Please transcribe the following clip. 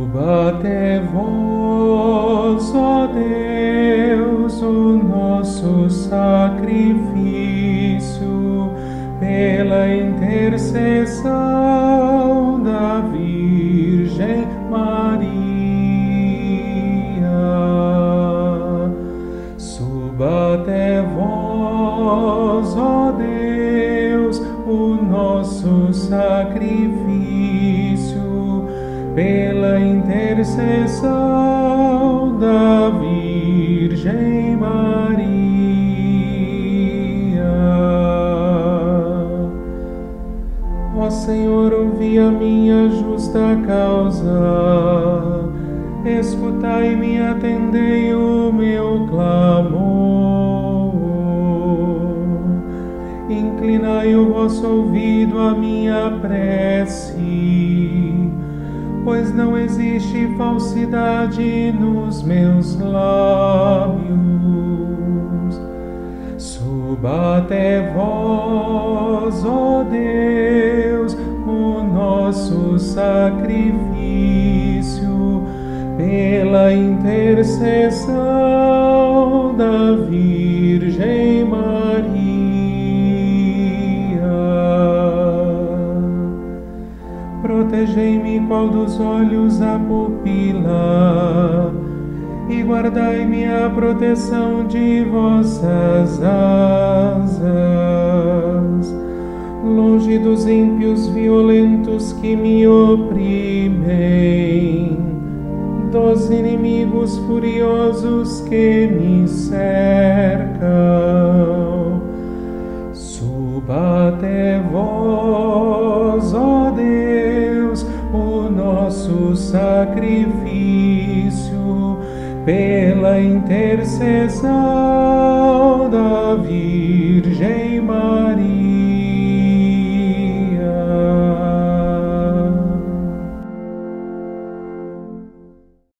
Suba até vós, ó Deus, o nosso sacrifício, pela intercessão da Virgem Maria. Suba até vós, ó Deus, o nosso sacrifício, pela intercessão da Virgem Maria. Ó Senhor, ouvi a minha justa causa, escutai-me e atendei o meu clamor. Inclinai o vosso ouvido à minha prece, pois não existe falsidade nos meus lábios. Suba até vós, ó Deus, o nosso sacrifício, pela intercessão da Virgem Maria. Protegei-me qual dos olhos a pupila, e guardai-me a proteção de vossas asas, longe dos ímpios violentos que me oprimem, dos inimigos furiosos que me cercam. Suba até vós, ó Deus, o nosso sacrifício, pela intercessão da Virgem Maria.